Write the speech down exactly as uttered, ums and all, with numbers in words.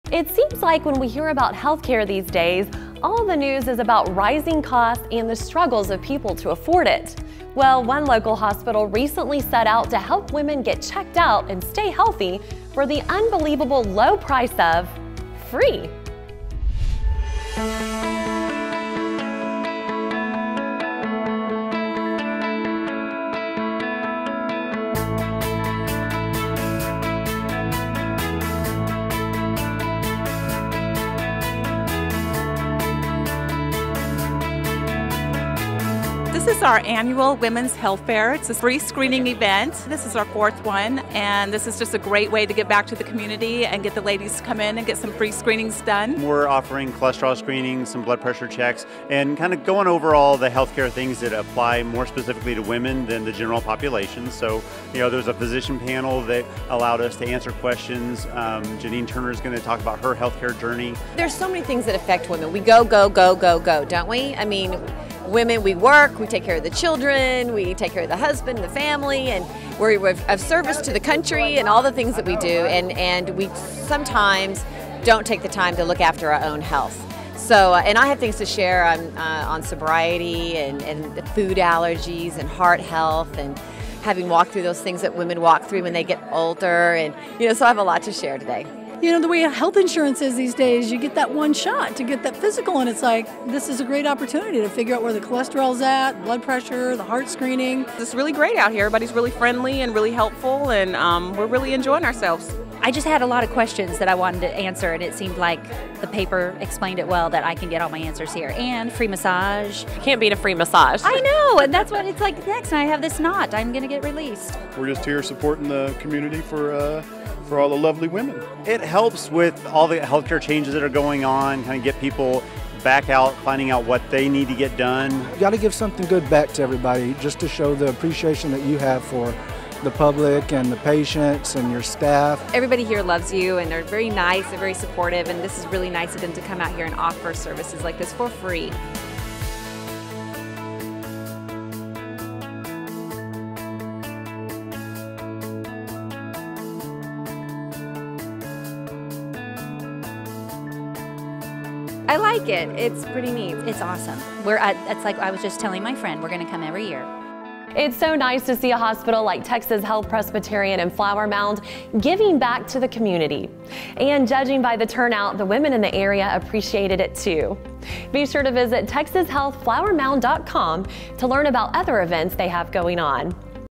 It seems like when we hear about healthcare these days, all the news is about rising costs and the struggles of people to afford it. Well, one local hospital recently set out to help women get checked out and stay healthy for the unbelievable low price of free. This is our annual Women's Health Fair. It's a free screening event. This is our fourth one, and this is just a great way to get back to the community and get the ladies to come in and get some free screenings done. We're offering cholesterol screenings, some blood pressure checks, and kind of going over all the healthcare things that apply more specifically to women than the general population. So, you know, there's a physician panel that allowed us to answer questions. Um, Janine Turner is going to talk about her healthcare journey. There's so many things that affect women. We go, go, go, go, go, don't we? I mean, women, we work, we take care of the children, we take care of the husband, the family, and we're of service to the country and all the things that we do, and, and we sometimes don't take the time to look after our own health. So, uh, and I have things to share on, uh, on sobriety and, and food allergies and heart health and having walked through those things that women walk through when they get older, and you know, so I have a lot to share today. You know, the way health insurance is these days, you get that one shot to get that physical, and it's like, this is a great opportunity to figure out where the cholesterol's at, blood pressure, the heart screening. It's really great out here. Everybody's really friendly and really helpful, and um, we're really enjoying ourselves. I just had a lot of questions that I wanted to answer, and it seemed like the paper explained it well, that I can get all my answers here. And free massage. You can't beat a free massage. I know, and that's what it's like next, and I have this knot. I'm going to get released. We're just here supporting the community for uh, for all the lovely women. It helps with all the healthcare changes that are going on, kind of get people back out, finding out what they need to get done. You got to give something good back to everybody just to show the appreciation that you have for the public and the patients and your staff. Everybody here loves you, and they're very nice, they're very supportive, and this is really nice of them to come out here and offer services like this for free. I like it. It's pretty neat. It's awesome. We're at, it's like I was just telling my friend, we're going to come every year. It's so nice to see a hospital like Texas Health Presbyterian and Flower Mound giving back to the community. And judging by the turnout, the women in the area appreciated it too. Be sure to visit texas health flower mound dot com to learn about other events they have going on.